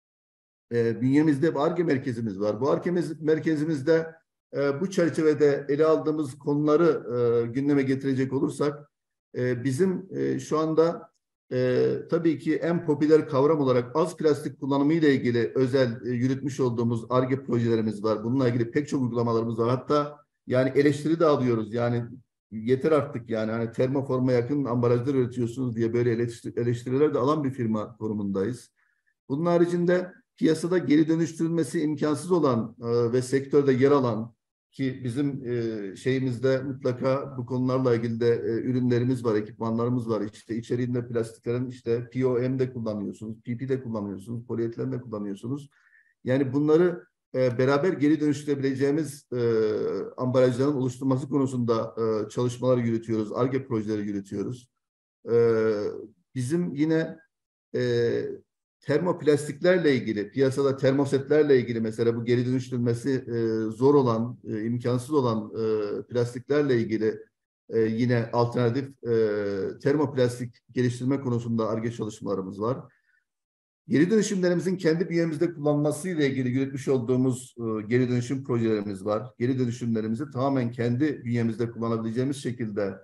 e, bünyemizde bir Ar-Ge merkezimiz var. Bu Ar-Ge merkezimizde e, bu çerçevede ele aldığımız konuları e, gündeme getirecek olursak e, bizim e, şu anda e, tabii ki en popüler kavram olarak az plastik kullanımı ile ilgili özel e, yürütmüş olduğumuz Ar-Ge projelerimiz var. Bununla ilgili pek çok uygulamalarımız var. Hatta yani eleştiri de alıyoruz. Yani yeter artık yani hani termoforma yakın ambalajlar üretiyorsunuz diye böyle eleştiriler de alan bir firma konumundayız. Bunun haricinde piyasada geri dönüştürülmesi imkansız olan e, ve sektörde yer alan ki bizim e, şeyimizde mutlaka bu konularla ilgili de e, ürünlerimiz var, ekipmanlarımız var. İşte içeriğinde plastiklerin işte P O M'de kullanıyorsunuz, P P'de kullanıyorsunuz, polietilen de kullanıyorsunuz. Yani bunları e, beraber geri dönüştürebileceğimiz e, ambalajların oluşturulması konusunda e, çalışmalar yürütüyoruz, Ar-Ge projeleri yürütüyoruz. E, bizim yine e, termoplastiklerle ilgili, piyasada termosetlerle ilgili mesela bu geri dönüştürülmesi e, zor olan, e, imkansız olan e, plastiklerle ilgili e, yine alternatif e, termoplastik geliştirme konusunda Ar-Ge çalışmalarımız var. Geri dönüşümlerimizin kendi bünyemizde kullanması ile ilgili yürütmüş olduğumuz e, geri dönüşüm projelerimiz var. Geri dönüşümlerimizi tamamen kendi bünyemizde kullanabileceğimiz şekilde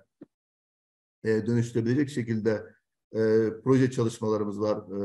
e, dönüştürebilecek şekilde e, proje çalışmalarımız var. E,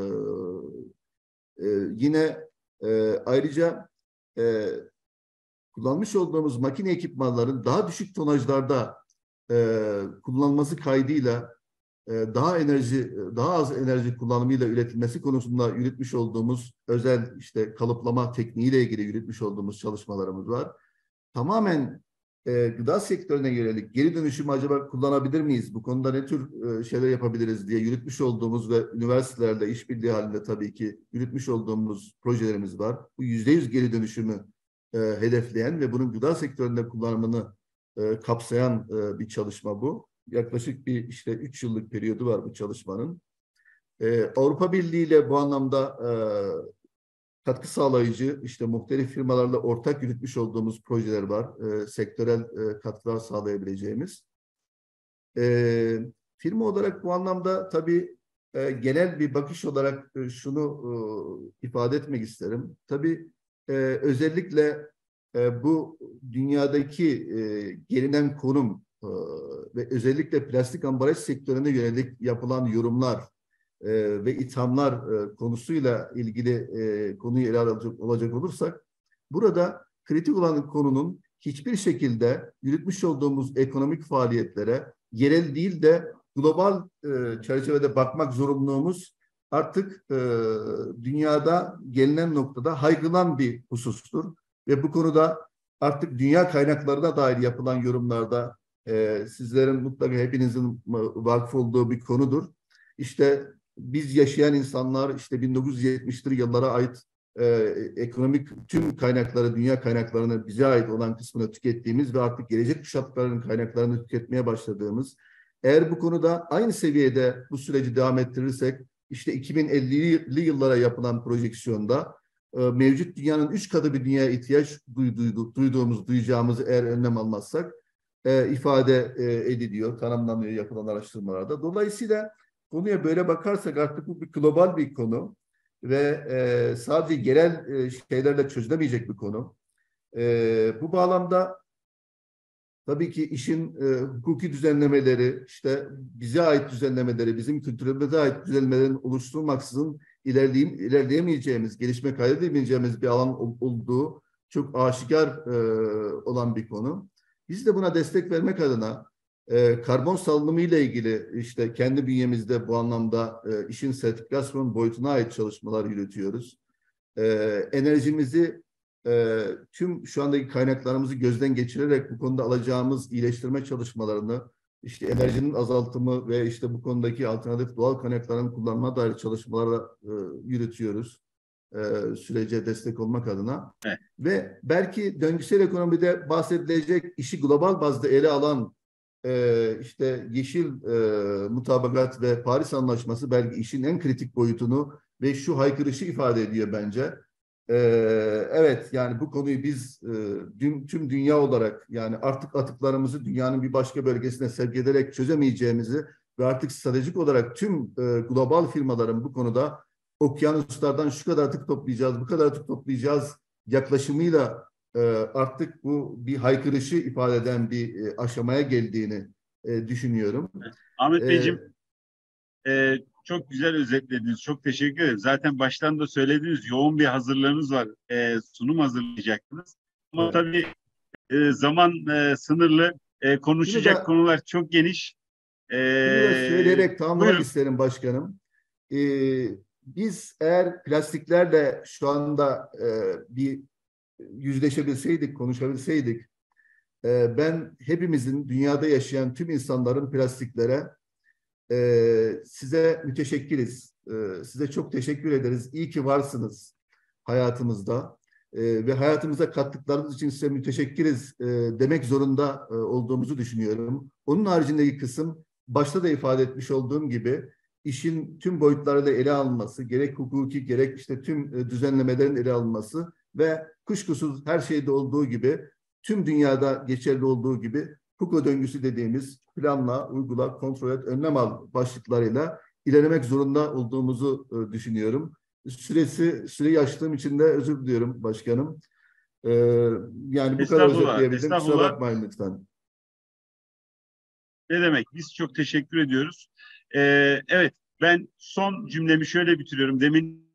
e, yine e, ayrıca e, kullanmış olduğumuz makine ekipmanların daha düşük tonajlarda e, kullanılması kaydıyla e, daha enerji, daha az enerji kullanımıyla üretilmesi konusunda yürütmüş olduğumuz özel işte kalıplama tekniğiyle ilgili yürütmüş olduğumuz çalışmalarımız var. Tamamen e, gıda sektörüne yönelik geri dönüşümü acaba kullanabilir miyiz? Bu konuda ne tür e, şeyler yapabiliriz diye yürütmüş olduğumuz ve üniversitelerle işbirliği halinde tabii ki yürütmüş olduğumuz projelerimiz var. Bu yüzde yüz geri dönüşümü e, hedefleyen ve bunun gıda sektöründe kullanımını e, kapsayan e, bir çalışma bu. Yaklaşık bir işte üç yıllık periyodu var bu çalışmanın. E, Avrupa Birliği ile bu anlamda e, katkı sağlayıcı işte muhtelif firmalarla ortak yürütmüş olduğumuz projeler var. E, sektörel e, katkılar sağlayabileceğimiz. E, firma olarak bu anlamda tabii e, genel bir bakış olarak e, şunu e, ifade etmek isterim. Tabii e, özellikle e, bu dünyadaki e, gelinen konum e, ve özellikle plastik ambalaj sektörüne yönelik yapılan yorumlar e, ve ithamlar e, konusuyla ilgili e, konuyu ele alacak olacak olursak, burada kritik olan konunun hiçbir şekilde yürütmüş olduğumuz ekonomik faaliyetlere yerel değil de global e, çerçevede bakmak zorunluluğumuz artık e, dünyada gelinen noktada haykılan bir husustur. Ve bu konuda artık dünya kaynaklarına dair yapılan yorumlarda e, sizlerin mutlaka hepinizin vakıf olduğu bir konudur. İşte biz yaşayan insanlar işte bin dokuz yüz yetmişli yıllara ait e, ekonomik tüm kaynakları, dünya kaynaklarını bize ait olan kısmını tükettiğimiz ve artık gelecek kuşakların kaynaklarını tüketmeye başladığımız, eğer bu konuda aynı seviyede bu süreci devam ettirirsek, işte iki bin ellili yıllara yapılan projeksiyonda e, mevcut dünyanın üç katı bir dünyaya ihtiyaç duyduğu, duyduğumuz, duyacağımızı eğer önlem almazsak e, ifade e, ediliyor, tanımlanıyor yapılan araştırmalarda. Dolayısıyla konuya böyle bakarsak artık bu bir global bir konu ve e, sadece yerel e, şeylerle çözülemeyecek bir konu. E, bu bağlamda tabii ki işin e, hukuki düzenlemeleri, işte bize ait düzenlemeleri, bizim kültürümüze ait düzenlemelerin oluşturulmaksızın ilerleyim, ilerleyemeyeceğimiz, gelişme kaydedemeyeceğimiz bir alan ol, olduğu çok aşikar e, olan bir konu. Biz de buna destek vermek adına e, karbon salınımı ile ilgili işte kendi bünyemizde bu anlamda e, işin sertifikasyon boyutuna ait çalışmalar yürütüyoruz. E, enerjimizi e, tüm şu andaki kaynaklarımızı gözden geçirerek bu konuda alacağımız iyileştirme çalışmalarını, işte enerjinin azaltımı ve işte bu konudaki alternatif doğal kaynakların kullanma dair çalışmalara e, yürütüyoruz. E, sürece destek olmak adına. Evet. Ve belki döngüsel ekonomide bahsedilecek işi global bazda ele alan e, işte yeşil e, mutabakat ve Paris Anlaşması belki işin en kritik boyutunu ve şu haykırışı ifade ediyor bence. Ee, evet, yani bu konuyu biz e, dün, tüm dünya olarak yani artık atıklarımızı dünyanın bir başka bölgesine sevk ederek çözemeyeceğimizi ve artık stratejik olarak tüm e, global firmaların bu konuda okyanuslardan şu kadar atık toplayacağız, bu kadar atık toplayacağız yaklaşımıyla e, artık bu bir haykırışı ifade eden bir e, aşamaya geldiğini e, düşünüyorum. Ahmet E, Beyciğim, e, çok güzel özetlediniz. Çok teşekkür ederim. Zaten baştan da söylediğiniz yoğun bir hazırlığınız var. E, sunum hazırlayacaktınız. Ama evet. tabii e, zaman e, sınırlı. E, konuşacak da, konular çok geniş. E, Bunu da söyleyerek tamamlamak buyurun. isterim başkanım. Ee, biz eğer plastiklerle şu anda e, bir yüzleşebilseydik, konuşabilseydik, e, ben hepimizin, dünyada yaşayan tüm insanların plastiklere e, size müteşekkiriz. E, size çok teşekkür ederiz. İyi ki varsınız hayatımızda. E, ve hayatımıza kattıklarınız için size müteşekkiriz e, demek zorunda e, olduğumuzu düşünüyorum. Onun haricindeki kısım, başta da ifade etmiş olduğum gibi, işin tüm boyutlarıyla ele alınması, gerek hukuki gerek işte tüm e, düzenlemelerin ele alınması ve kuşkusuz her şeyde olduğu gibi, tüm dünyada geçerli olduğu gibi hukuka döngüsü dediğimiz planla, uygula, kontrol et, önlem al başlıklarıyla ilerlemek zorunda olduğumuzu e, düşünüyorum. Süresi, süreyi açtığım için de özür diliyorum başkanım. Ee, yani bu kadar Estağfurullah, özetleyebildim. Kusura estağfurullah. bakmayın lütfen. Ne demek? Biz çok teşekkür ediyoruz. E, evet, ben son cümlemi şöyle bitiriyorum. Demin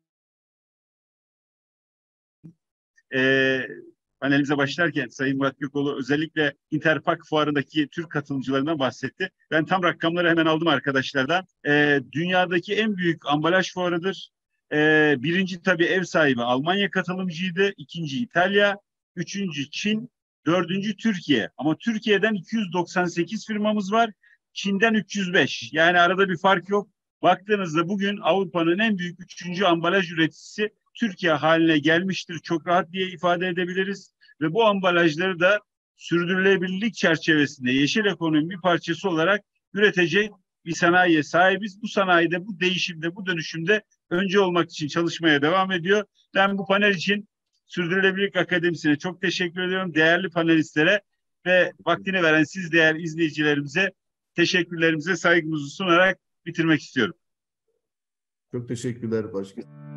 e, panelimize başlarken Sayın Murat Gökoğlu özellikle Interpak fuarındaki Türk katılımcılarından bahsetti. Ben tam rakamları hemen aldım arkadaşlardan. E, dünyadaki en büyük ambalaj fuarıdır. E, birinci tabii ev sahibi Almanya katılımcıydı. İkinci İtalya. Üçüncü Çin. Dördüncü Türkiye. Ama Türkiye'den iki yüz doksan sekiz firmamız var. Çin'den üç yüz beş. Yani arada bir fark yok. Baktığınızda bugün Avrupa'nın en büyük üçüncü ambalaj üreticisi Türkiye haline gelmiştir. Çok rahat diye ifade edebiliriz. Ve bu ambalajları da sürdürülebilirlik çerçevesinde yeşil ekonominin bir parçası olarak üretecek bir sanayiye sahibiz. Bu sanayide, bu değişimde, bu dönüşümde önce olmak için çalışmaya devam ediyor. Ben bu panel için Sürdürülebilirlik Akademisi'ne çok teşekkür ediyorum. Değerli panelistlere ve vaktini veren siz değerli izleyicilerimize teşekkürlerimize saygımızı sunarak bitirmek istiyorum. Çok teşekkürler başkanım.